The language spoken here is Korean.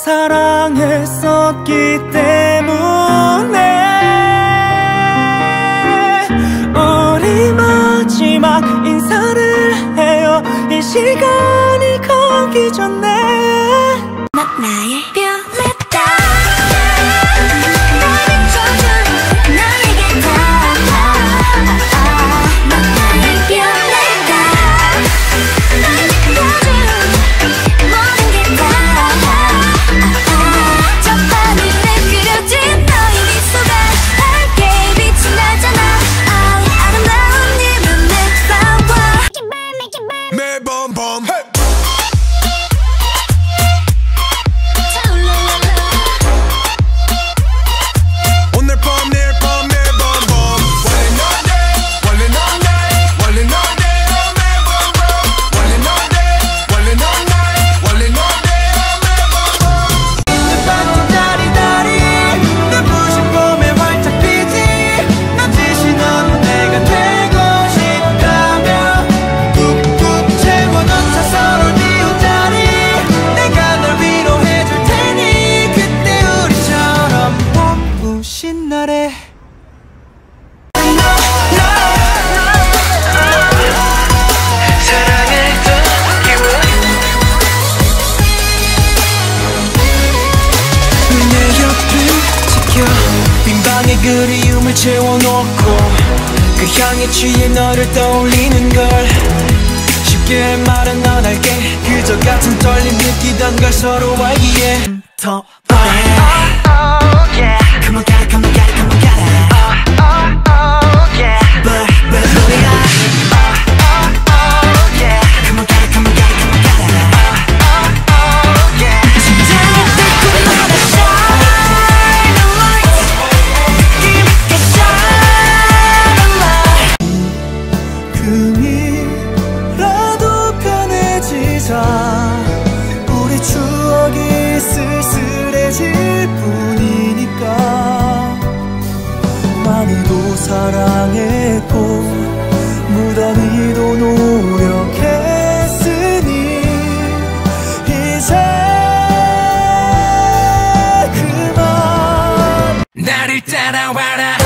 사랑했었기 때문에 우리 마지막 인사를 해요. 이 시간이 가기 전에 넌 나의 뷰레다. 빈방에 그리움을 채워놓고 그 향에 취해 너를 떠올리는 걸 쉽게 말은 안 할게. 그저 같은 떨림 느끼던 걸 서로 알기에 더 오래 Come on, gotta, come on, gotta, come on, gotta But 우리가 Come on, gotta, come on, gotta, come on, gotta 심장이 뚫고 너를 shine a light 깊게 shine a light 금이라도 편해지자 우리 추억이 쓸쓸해질 뿐이니까 많이도 사랑했고 무단히도 노력했으니 이제 그만 나를 따라와라.